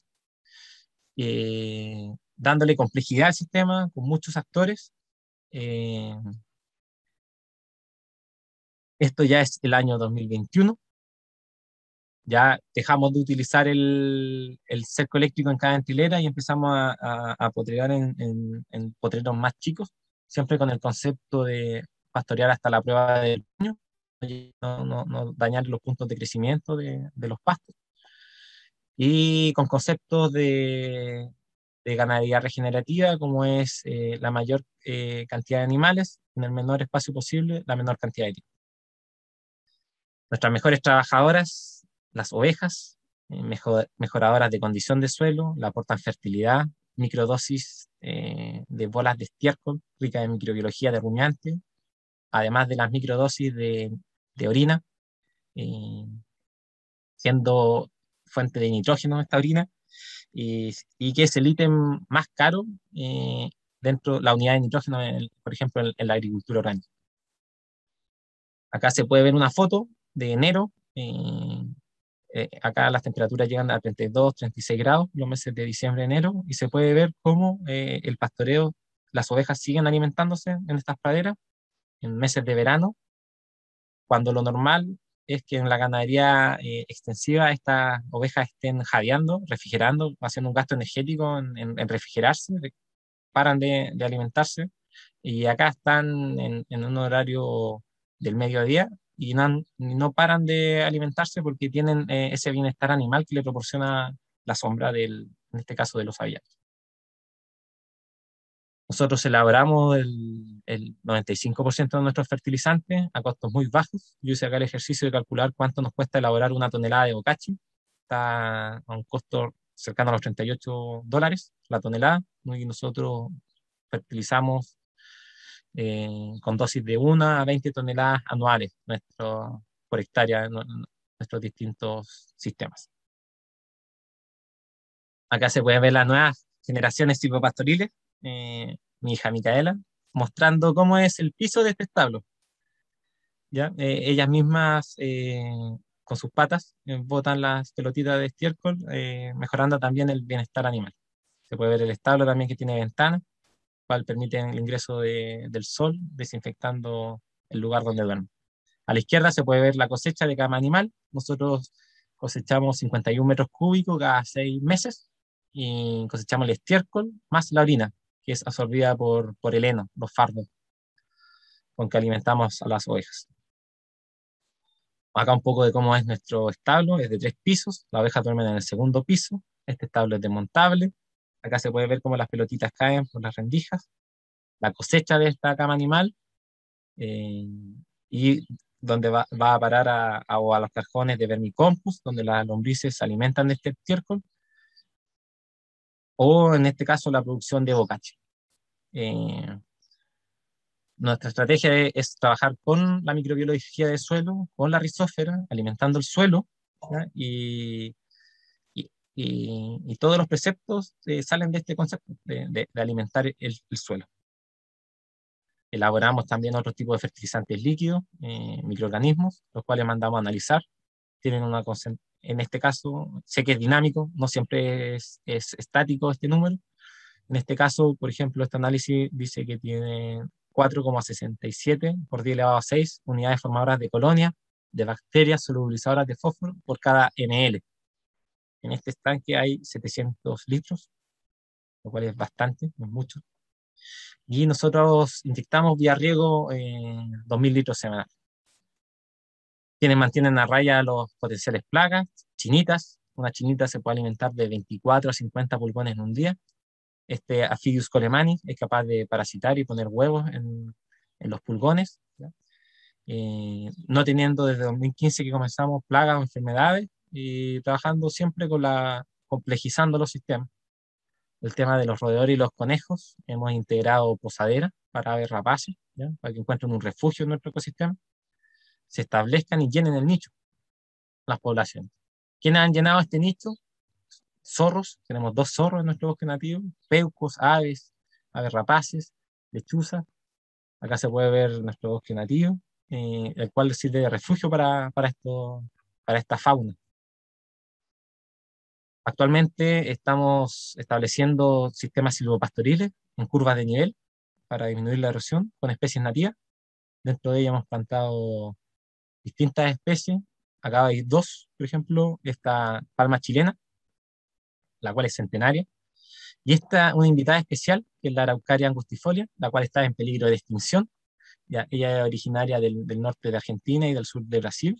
dándole complejidad al sistema con muchos actores. Esto ya es el año 2021. Ya dejamos de utilizar el cerco eléctrico en cada ventilera y empezamos a potrear en potreros más chicos, siempre con el concepto de pastorear hasta la prueba del puño, no dañar los puntos de crecimiento de los pastos. Y con conceptos de ganadería regenerativa, como es la mayor cantidad de animales en el menor espacio posible, la menor cantidad de tiempo. Nuestras mejores trabajadoras, las ovejas, mejoradoras de condición de suelo, le aportan fertilidad, microdosis de bolas de estiércol, rica en microbiología de rumiante, además de las microdosis de orina, siendo fuente de nitrógeno esta orina, y que es el ítem más caro dentro de la unidad de nitrógeno, por ejemplo, en la agricultura orgánica. Acá se puede ver una foto de enero. Acá las temperaturas llegan a 32, 36 grados los meses de diciembre, enero, y se puede ver cómo el pastoreo, las ovejas siguen alimentándose en estas praderas en meses de verano, cuando lo normal es que en la ganadería extensiva estas ovejas estén jadeando, refrigerando, haciendo un gasto energético en refrigerarse, paran de alimentarse, y acá están en un horario del mediodía y no paran de alimentarse porque tienen ese bienestar animal que le proporciona la sombra del en este caso de los aviares. Nosotros elaboramos el 95% de nuestros fertilizantes a costos muy bajos. Yo hice acá el ejercicio de calcular cuánto nos cuesta elaborar una tonelada de bocachi. Está a un costo cercano a los $38 la tonelada, y nosotros fertilizamos con dosis de 1 a 20 toneladas anuales por hectárea en nuestros distintos sistemas. Acá se pueden ver las nuevas generaciones silvopastoriles, mi hija Micaela, mostrando cómo es el piso de este establo. ¿Ya? Ellas mismas, con sus patas, botan las pelotitas de estiércol, mejorando también el bienestar animal. Se puede ver el establo también, que tiene ventanas, cual permite el ingreso del sol, desinfectando el lugar donde duermen. A la izquierda se puede ver la cosecha de cada animal. Nosotros cosechamos 51 metros cúbicos cada 6 meses, y cosechamos el estiércol más la orina, que es absorbida por el heno, los fardos, con que alimentamos a las ovejas. Acá un poco de cómo es nuestro establo. Es de 3 pisos, las ovejas duermen en el segundo piso. Este establo es desmontable. Acá se puede ver cómo las pelotitas caen por las rendijas, la cosecha de esta cama animal, y donde va a parar a los cajones de vermicompost, donde las lombrices se alimentan de este estiércol, o en este caso la producción de bocachi. Nuestra estrategia es trabajar con la microbiología del suelo, con la rizósfera, alimentando el suelo, ¿ya? Y todos los preceptos salen de este concepto de alimentar el suelo. Elaboramos también otro tipo de fertilizantes líquidos, microorganismos, los cuales mandamos a analizar. Tienen en este caso, sé que es dinámico, no siempre es estático este número. En este caso, por ejemplo, este análisis dice que tiene 4,67 por 10 elevado a 6 unidades formadoras de colonia de bacterias solubilizadoras de fósforo por cada ml. En este estanque hay 700 litros, lo cual es bastante, no es mucho. Y nosotros inyectamos vía riego 2.000 litros semanales. Quienes mantienen a raya los potenciales plagas, chinitas. Una chinita se puede alimentar de 24 a 50 pulgones en un día. Este Aphidius colemani es capaz de parasitar y poner huevos en los pulgones, ¿ya? No teniendo desde 2015 que comenzamos plagas o enfermedades, y trabajando siempre complejizando los sistemas. El tema de los roedores y los conejos, hemos integrado posaderas para aves rapaces, ¿ya? Para que encuentren un refugio en nuestro ecosistema, se establezcan y llenen el nicho, las poblaciones. ¿Quiénes han llenado este nicho? Zorros, tenemos 2 zorros en nuestro bosque nativo, peucos, aves rapaces, lechuzas. Acá se puede ver nuestro bosque nativo, el cual sirve de refugio para esta fauna. Actualmente estamos estableciendo sistemas silvopastoriles en curvas de nivel para disminuir la erosión con especies nativas. Dentro de ellas hemos plantado distintas especies. Acá hay 2, por ejemplo, esta palma chilena, la cual es centenaria, y esta, una invitada especial, que es la Araucaria angustifolia, la cual está en peligro de extinción. Ya, ella es originaria del norte de Argentina y del sur de Brasil,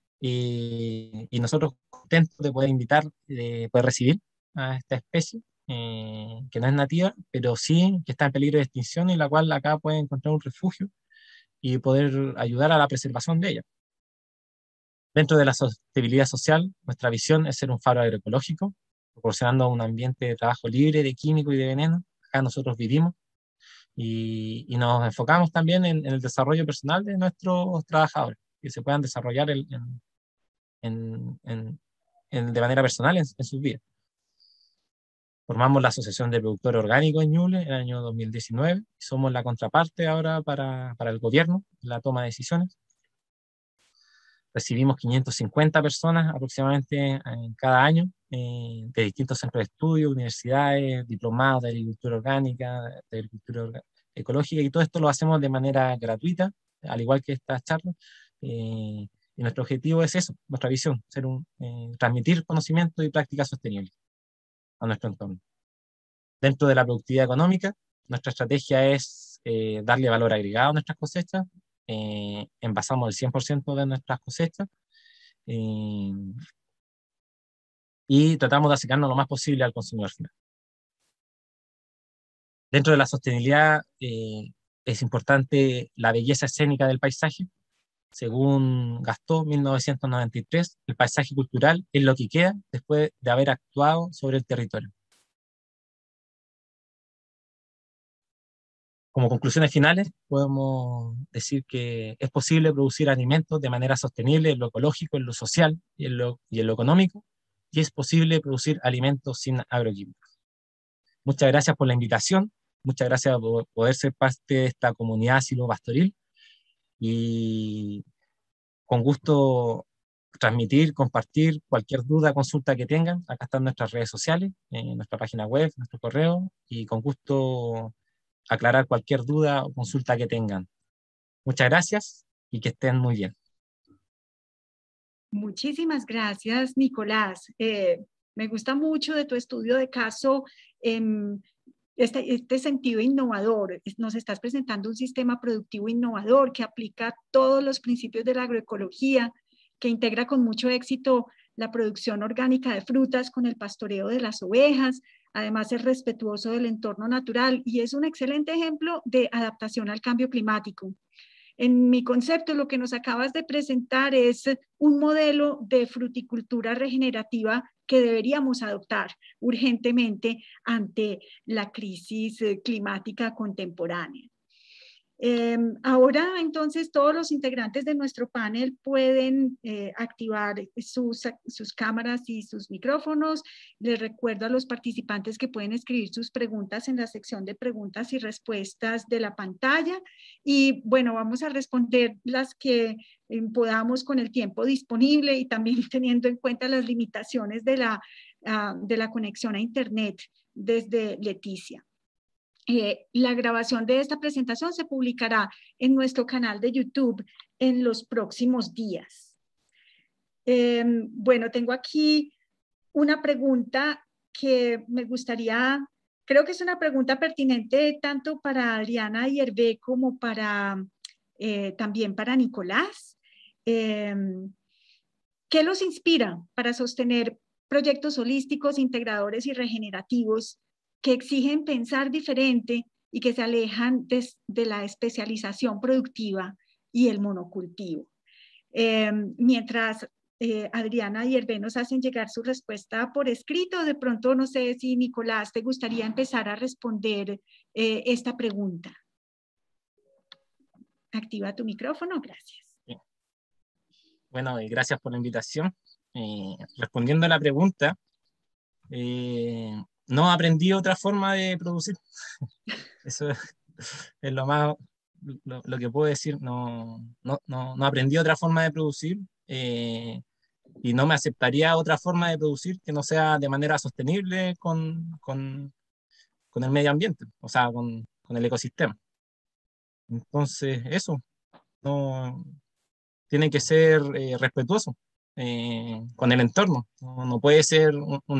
y nosotros contentos de poder poder recibir a esta especie, que no es nativa, pero sí que está en peligro de extinción, y la cual acá puede encontrar un refugio y poder ayudar a la preservación de ella. Dentro de la sostenibilidad social, nuestra visión es ser un faro agroecológico, proporcionando un ambiente de trabajo libre de químicos y de veneno. Acá nosotros vivimos, y nos enfocamos también en el desarrollo personal de nuestros trabajadores, que se puedan desarrollar de manera personal en sus vidas. Formamos la Asociación de Productores Orgánicos en Ñuble en el año 2019, y somos la contraparte ahora para el gobierno, la toma de decisiones. Recibimos 550 personas aproximadamente cada año, de distintos centros de estudio, universidades, diplomados de agricultura orgánica, de agricultura ecológica, y todo esto lo hacemos de manera gratuita, al igual que estas charlas. Y nuestro objetivo es eso, nuestra visión, transmitir conocimiento y prácticas sostenibles a nuestro entorno. Dentro de la productividad económica, nuestra estrategia es darle valor agregado a nuestras cosechas. Envasamos el 100% de nuestras cosechas. y tratamos de acercarnos lo más posible al consumidor final. Dentro de la sostenibilidad es importante la belleza escénica del paisaje. Según Gastaud, 1993, el paisaje cultural es lo que queda después de haber actuado sobre el territorio. Como conclusiones finales, podemos decir que es posible producir alimentos de manera sostenible en lo ecológico, en lo social y en lo económico, y es posible producir alimentos sin agroquímicos. Muchas gracias por la invitación, muchas gracias por poder ser parte de esta comunidad silvopastoril, y con gusto transmitir, compartir cualquier duda, consulta que tengan. Acá están nuestras redes sociales, nuestra página web, nuestro correo, y con gusto aclarar cualquier duda o consulta que tengan. Muchas gracias y que estén muy bien. Muchísimas gracias, Nicolás. Me gusta mucho de tu estudio de caso este sentido innovador. Nos estás presentando un sistema productivo innovador que aplica todos los principios de la agroecología, que integra con mucho éxito la producción orgánica de frutas con el pastoreo de las ovejas. Además, es respetuoso del entorno natural y es un excelente ejemplo de adaptación al cambio climático. En mi concepto, lo que nos acabas de presentar es un modelo de fruticultura regenerativa que deberíamos adoptar urgentemente ante la crisis climática contemporánea. Ahora, entonces, todos los integrantes de nuestro panel pueden activar sus cámaras y sus micrófonos. Les recuerdo a los participantes que pueden escribir sus preguntas en la sección de preguntas y respuestas de la pantalla. Y bueno, vamos a responder las que podamos con el tiempo disponible y también teniendo en cuenta las limitaciones de la conexión a Internet desde Leticia. La grabación de esta presentación se publicará en nuestro canal de YouTube en los próximos días. Bueno, tengo aquí una pregunta que me gustaría, creo que es una pregunta pertinente tanto para Adriana y Hervé como también para Nicolás. ¿Qué los inspira para sostener proyectos holísticos, integradores y regenerativos que exigen pensar diferente y que se alejan de la especialización productiva y el monocultivo? Mientras Adriana y Hervé nos hacen llegar su respuesta por escrito, de pronto no sé si Nicolás te gustaría empezar a responder esta pregunta. Activa tu micrófono, gracias. Bueno, gracias por la invitación. Respondiendo a la pregunta, no aprendí otra forma de producir. Eso es lo que puedo decir. No aprendí otra forma de producir y no me aceptaría otra forma de producir que no sea de manera sostenible con el medio ambiente, o sea, con el ecosistema. Entonces, eso, tiene que ser respetuoso con el entorno. No puede ser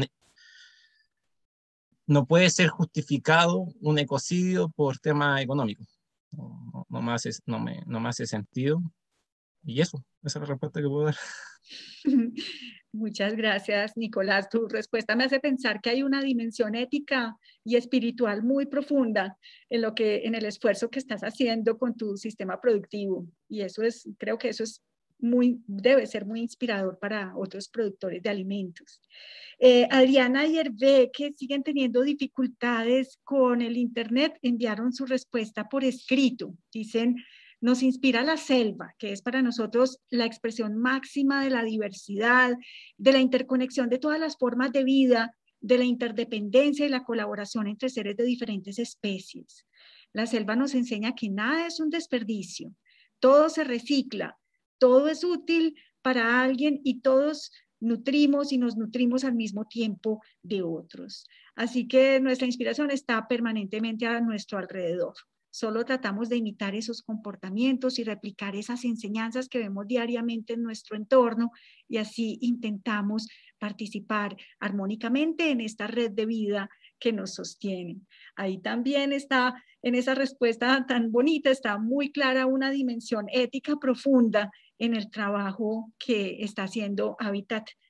no puede ser justificado un ecocidio por temas económicos. No me hace sentido. Y eso, esa es la respuesta que puedo dar. Muchas gracias, Nicolás. Tu respuesta me hace pensar que hay una dimensión ética y espiritual muy profunda en el esfuerzo que estás haciendo con tu sistema productivo. Y creo que eso debe ser muy inspirador para otros productores de alimentos. Adriana y Hervé, que siguen teniendo dificultades con el Internet, enviaron su respuesta por escrito. Dicen: nos inspira la selva, que es para nosotros la expresión máxima de la diversidad, de la interconexión de todas las formas de vida, de la interdependencia y la colaboración entre seres de diferentes especies. La selva nos enseña que nada es un desperdicio, todo se recicla, todo es útil para alguien y todos nutrimos y nos nutrimos al mismo tiempo de otros. Así que nuestra inspiración está permanentemente a nuestro alrededor. Solo tratamos de imitar esos comportamientos y replicar esas enseñanzas que vemos diariamente en nuestro entorno, y así intentamos participar armónicamente en esta red de vida que nos sostienen. Ahí también está, en esa respuesta tan bonita, está muy clara una dimensión ética profunda en el trabajo que está haciendo Hábitat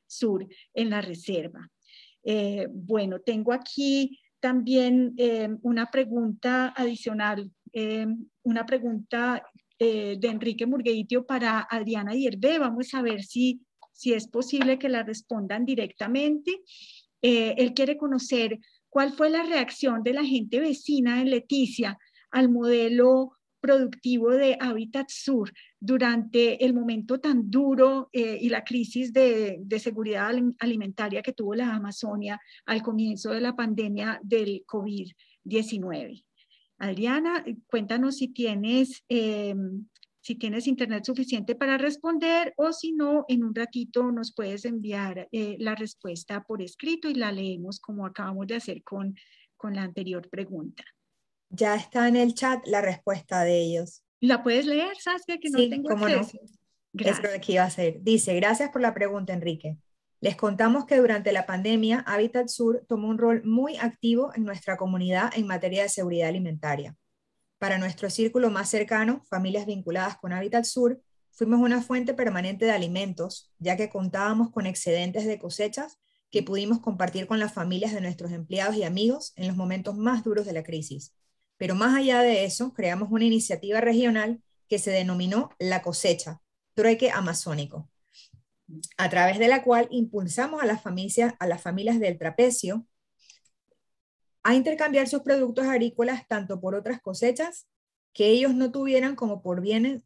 Sur en la reserva. Bueno, tengo aquí también una pregunta adicional, una pregunta de Enrique Murgueitio para Adriana Hiervé. Vamos a ver si es posible que la respondan directamente. Él quiere conocer cuál fue la reacción de la gente vecina en Leticia al modelo productivo de Hábitat Sur durante el momento tan duro y la crisis de seguridad alimentaria que tuvo la Amazonia al comienzo de la pandemia del COVID-19. Adriana, cuéntanos si tienes internet suficiente para responder, o si no, en un ratito nos puedes enviar la respuesta por escrito y la leemos como acabamos de hacer con la anterior pregunta. Ya está en el chat la respuesta de ellos. ¿La puedes leer, Saskia, que sí, no tengo cómo acceso? No. Gracias. Es lo que iba a hacer. Dice, gracias por la pregunta, Enrique. Les contamos que durante la pandemia, Hábitat Sur tomó un rol muy activo en nuestra comunidad en materia de seguridad alimentaria. Para nuestro círculo más cercano, familias vinculadas con Hábitat Sur, fuimos una fuente permanente de alimentos, ya que contábamos con excedentes de cosechas que pudimos compartir con las familias de nuestros empleados y amigos en los momentos más duros de la crisis. Pero más allá de eso, creamos una iniciativa regional que se denominó La Cosecha, Trueque Amazónico, a través de la cual impulsamos a las familias del trapecio a intercambiar sus productos agrícolas tanto por otras cosechas que ellos no tuvieran como por bienes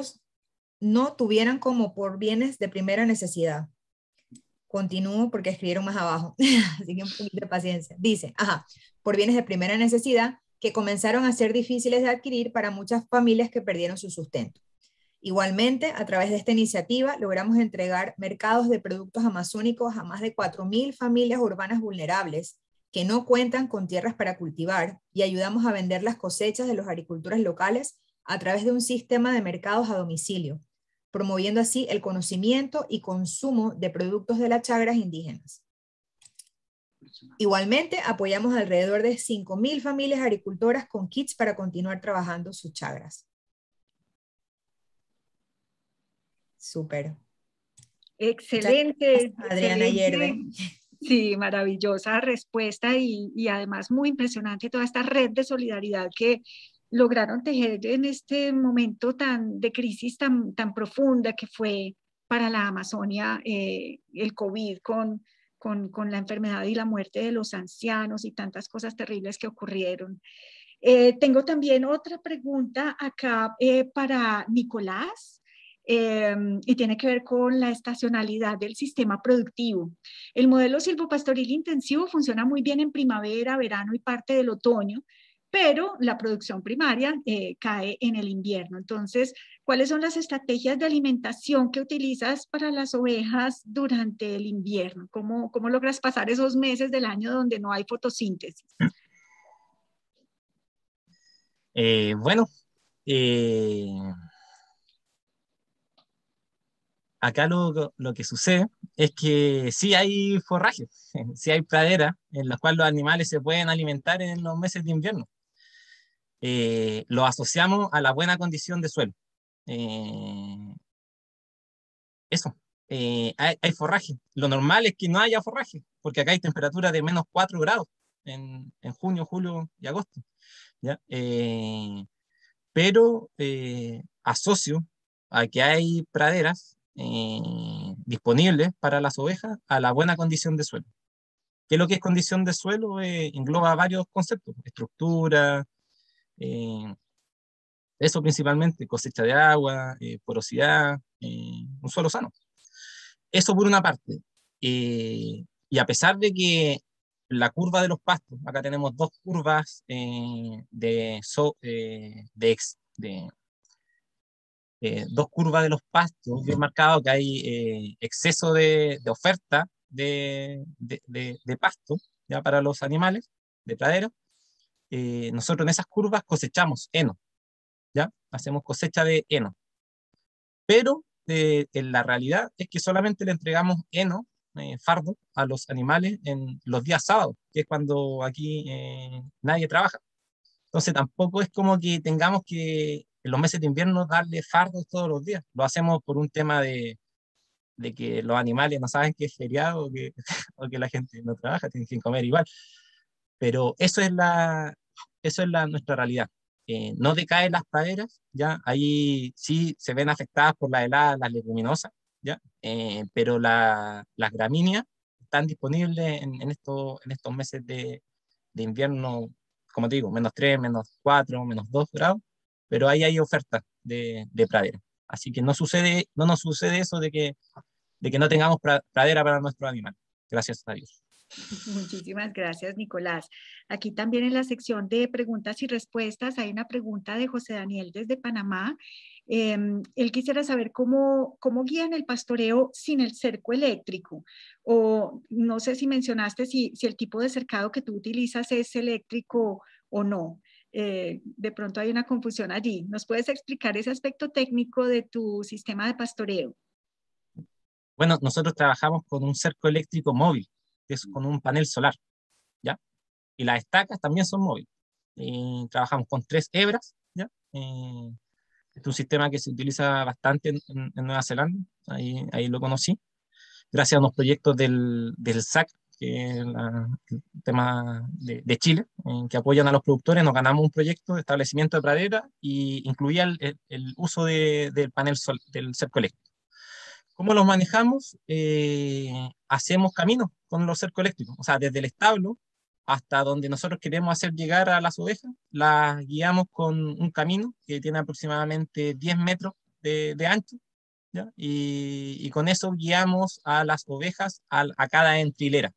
de primera necesidad. Continúo porque escribieron más abajo, así que un poquito de paciencia. Dice, por bienes de primera necesidad que comenzaron a ser difíciles de adquirir para muchas familias que perdieron su sustento. Igualmente, a través de esta iniciativa, logramos entregar mercados de productos amazónicos a más de 4.000 familias urbanas vulnerables que no cuentan con tierras para cultivar, y ayudamos a vender las cosechas de los agricultores locales a través de un sistema de mercados a domicilio, promoviendo así el conocimiento y consumo de productos de las chagras indígenas. Igualmente, apoyamos alrededor de 5.000 familias agricultoras con kits para continuar trabajando sus chagras. Súper. Excelente. Adriana Hiervé. Sí, maravillosa respuesta y además muy impresionante toda esta red de solidaridad que lograron tejer en este momento de crisis tan profunda que fue para la Amazonia el COVID con la enfermedad y la muerte de los ancianos y tantas cosas terribles que ocurrieron. Tengo también otra pregunta acá para Nicolás. Y tiene que ver con la estacionalidad del sistema productivo. El modelo silvopastoril intensivo funciona muy bien en primavera, verano y parte del otoño, pero la producción primaria cae en el invierno. Entonces, ¿cuáles son las estrategias de alimentación que utilizas para las ovejas durante el invierno? ¿Cómo logras pasar esos meses del año donde no hay fotosíntesis? Acá lo que sucede es que sí hay forraje, sí hay praderas en las cuales los animales se pueden alimentar en los meses de invierno. Lo asociamos a la buena condición de suelo. Hay forraje. Lo normal es que no haya forraje, porque acá hay temperaturas de menos 4 grados en junio, julio y agosto, ¿ya? Pero asocio a que hay praderas disponibles para las ovejas a la buena condición de suelo. ¿Qué es lo que es condición de suelo? Engloba varios conceptos: estructura, eso principalmente, cosecha de agua, porosidad, un suelo sano. Eso por una parte. Y a pesar de que la curva de los pastos, acá tenemos dos curvas dos curvas de los pastos, bien marcado que hay exceso de oferta de pasto ya para los animales de pradera. Nosotros en esas curvas cosechamos heno, ¿ya? Hacemos cosecha de heno. Pero en la realidad es que solamente le entregamos heno, fardo, a los animales en los días sábados, que es cuando aquí nadie trabaja. Entonces tampoco es como que tengamos que en los meses de invierno darle fardos todos los días. Lo hacemos por un tema de de que los animales no saben que es feriado o que la gente no trabaja, tienen que comer igual. Pero nuestra realidad. No decaen las praderas, ¿ya? Ahí sí se ven afectadas por la helada las leguminosas, ¿ya? Pero las gramíneas están disponibles en estos meses de invierno, como te digo, -3, -4, -2 grados, pero ahí hay ofertas de pradera. Así que no nos sucede eso de que no tengamos pradera para nuestros animales. Gracias a Dios. Muchísimas gracias, Nicolás. Aquí también en la sección de preguntas y respuestas hay una pregunta de José Daniel desde Panamá. Él quisiera saber cómo guían el pastoreo sin el cerco eléctrico. O no sé si mencionaste si el tipo de cercado que tú utilizas es eléctrico o no. De pronto hay una confusión allí. ¿Nos puedes explicar ese aspecto técnico de tu sistema de pastoreo? Bueno, nosotros trabajamos con un cerco eléctrico móvil, que es con un panel solar, ¿ya? Y las estacas también son móviles. Trabajamos con 3 hebras, ¿ya? Es un sistema que se utiliza bastante en Nueva Zelanda, ahí lo conocí, gracias a unos proyectos del SAC, que es el tema de Chile, que apoyan a los productores. Nos ganamos un proyecto de establecimiento de pradera y incluía el uso del panel del cerco eléctrico. ¿Cómo los manejamos? Hacemos caminos con los cercos eléctricos, o sea, desde el establo hasta donde nosotros queremos hacer llegar a las ovejas, las guiamos con un camino que tiene aproximadamente 10 metros de ancho, ¿ya? Y con eso guiamos a las ovejas a cada entrilera.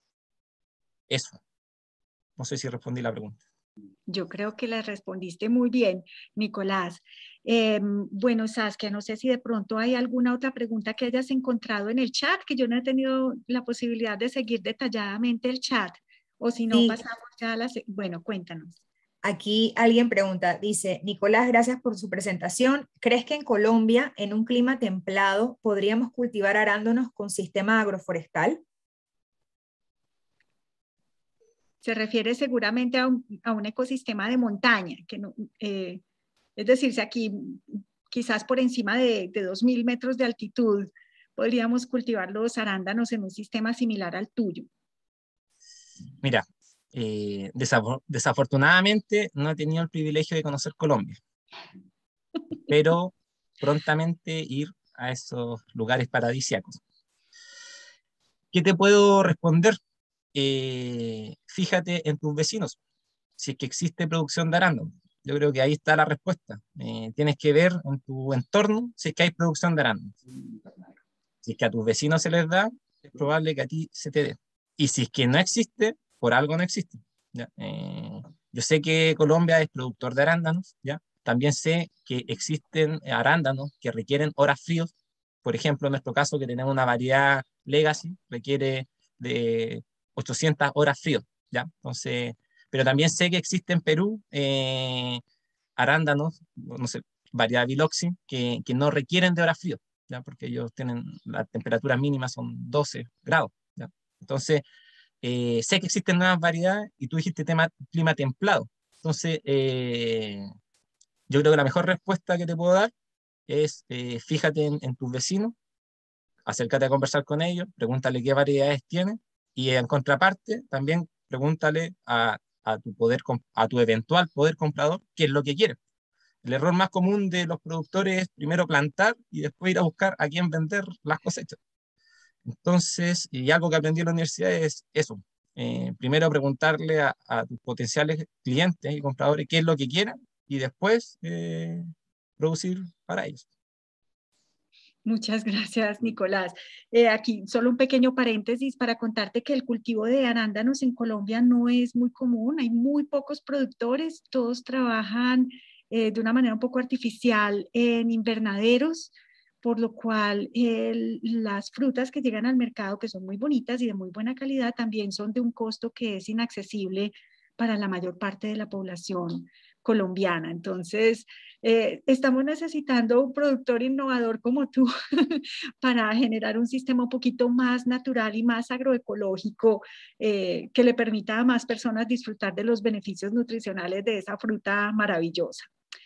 Eso. No sé si respondí la pregunta. Yo creo que le respondiste muy bien, Nicolás. Bueno, Saskia, no sé si de pronto hay alguna otra pregunta que hayas encontrado en el chat, que yo no he tenido la posibilidad de seguir detalladamente el chat, o si no, Sí. pasamos ya a la... Bueno, cuéntanos. Aquí alguien pregunta, dice, Nicolás, gracias por su presentación. ¿Crees que en Colombia, en un clima templado, podríamos cultivar arándanos con sistema agroforestal? Se refiere seguramente a un ecosistema de montaña, que no, es decir, si aquí quizás por encima de 2.000 metros de altitud podríamos cultivar los arándanos en un sistema similar al tuyo. Mira, desafortunadamente no he tenido el privilegio de conocer Colombia, pero prontamente ir a esos lugares paradisíacos. ¿Qué te puedo responder? Fíjate en tus vecinos, si es que existe producción de arándanos. Yo creo que ahí está la respuesta. Tienes que ver en tu entorno si es que hay producción de arándanos. Si es que a tus vecinos se les da, es probable que a ti se te dé. Y si es que no existe, por algo no existe, ¿ya? Yo sé que Colombia es productor de arándanos, ¿ya? También sé que existen arándanos que requieren horas fríos. Por ejemplo, en nuestro caso, que tenemos una variedad Legacy, requiere de 800 horas frío, ¿ya? Entonces, pero también sé que existe en Perú arándanos, no sé, variedad Biloxi, que no requieren de horas frío, ¿ya? Porque ellos tienen, las temperaturas mínimas son 12 grados, ¿ya? Entonces, sé que existen nuevas variedades y tú dijiste clima templado. Entonces, yo creo que la mejor respuesta que te puedo dar es fíjate en tus vecinos, acércate a conversar con ellos, pregúntale qué variedades tienen y en contraparte también pregúntale a tu eventual poder comprador qué es lo que quiere. El error más común de los productores es primero plantar y después ir a buscar a quién vender las cosechas. Entonces, y algo que aprendí en la universidad es eso. Primero preguntarle a tus potenciales clientes y compradores qué es lo que quieren y después producir para ellos. Muchas gracias, Nicolás. Aquí solo un pequeño paréntesis para contarte que el cultivo de arándanos en Colombia no es muy común, hay muy pocos productores, todos trabajan de una manera un poco artificial en invernaderos, por lo cual las frutas que llegan al mercado, que son muy bonitas y de muy buena calidad, también son de un costo que es inaccesible para la mayor parte de la población colombiana. Entonces, estamos necesitando un productor innovador como tú para generar un sistema un poquito más natural y más agroecológico que le permita a más personas disfrutar de los beneficios nutricionales de esa fruta maravillosa.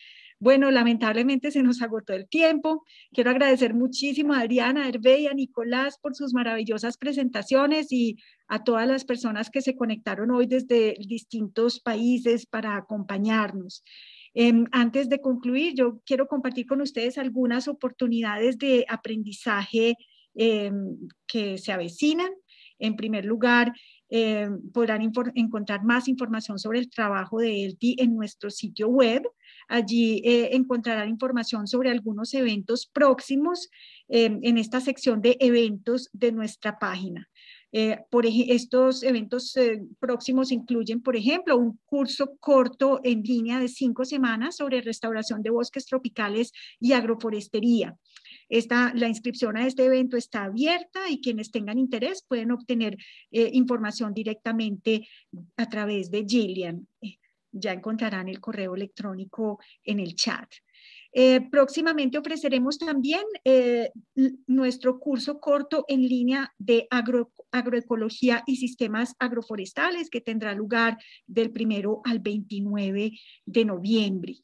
Bueno, lamentablemente se nos agotó el tiempo. Quiero agradecer muchísimo a Adriana, a Hervé y a Nicolás por sus maravillosas presentaciones y a todas las personas que se conectaron hoy desde distintos países para acompañarnos. Antes de concluir, yo quiero compartir con ustedes algunas oportunidades de aprendizaje que se avecinan. En primer lugar, podrán encontrar más información sobre el trabajo de ELTI en nuestro sitio web. Allí encontrarán información sobre algunos eventos próximos en esta sección de eventos de nuestra página. Estos eventos próximos incluyen, por ejemplo, un curso corto en línea de 5 semanas sobre restauración de bosques tropicales y agroforestería. La inscripción a este evento está abierta y quienes tengan interés pueden obtener información directamente a través de Gillian. Ya encontrarán el correo electrónico en el chat. Próximamente ofreceremos también nuestro curso corto en línea de agroecología y sistemas agroforestales que tendrá lugar del 1 al 29 de noviembre.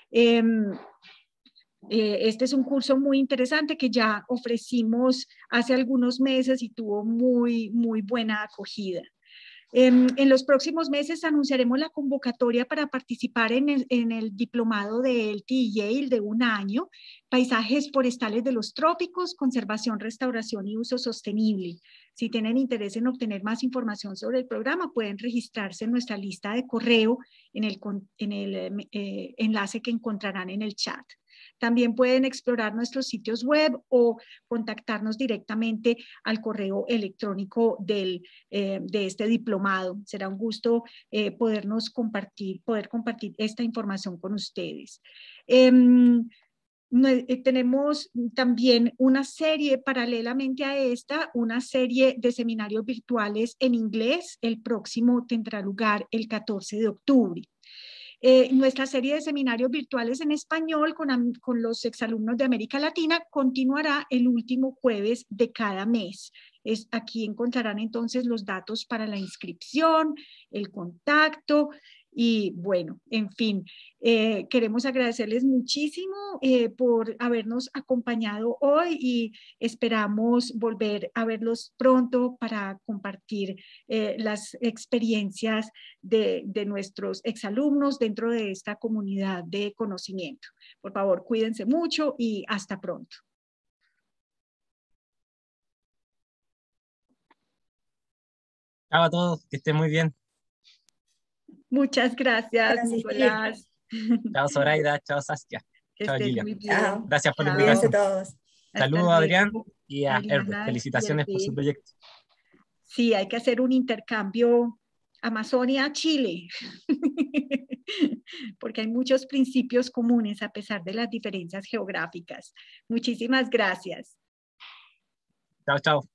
Este es un curso muy interesante que ya ofrecimos hace algunos meses y tuvo muy buena acogida. En los próximos meses anunciaremos la convocatoria para participar en el diplomado de ELTI y Yale de 1 año, Paisajes Forestales de los Trópicos, Conservación, Restauración y Uso Sostenible. Si tienen interés en obtener más información sobre el programa, pueden registrarse en nuestra lista de correo en el enlace que encontrarán en el chat. También pueden explorar nuestros sitios web o contactarnos directamente al correo electrónico de este diplomado. Será un gusto poder compartir esta información con ustedes. Tenemos también una serie paralelamente a esta, una serie de seminarios virtuales en inglés. El próximo tendrá lugar el 14 de octubre. Nuestra serie de seminarios virtuales en español con los exalumnos de América Latina continuará el último jueves de cada mes. Aquí encontrarán entonces los datos para la inscripción, el contacto y bueno, en fin, queremos agradecerles muchísimo por habernos acompañado hoy y esperamos volver a verlos pronto para compartir las experiencias de nuestros exalumnos dentro de esta comunidad de conocimiento. Por favor, cuídense mucho y hasta pronto. Chao a todos, que estén muy bien. Muchas gracias, Nicolás. Chao, Zoraida. Chao, Saskia. Que chao, estés Gillian. muy bien. Gracias por la Cuídense invitación. todos. Saludos a Adrián y a Hervé. Adriana, Felicitaciones por su proyecto. Sí, hay que hacer un intercambio Amazonia-Chile, porque hay muchos principios comunes a pesar de las diferencias geográficas. Muchísimas gracias. Chao, chao.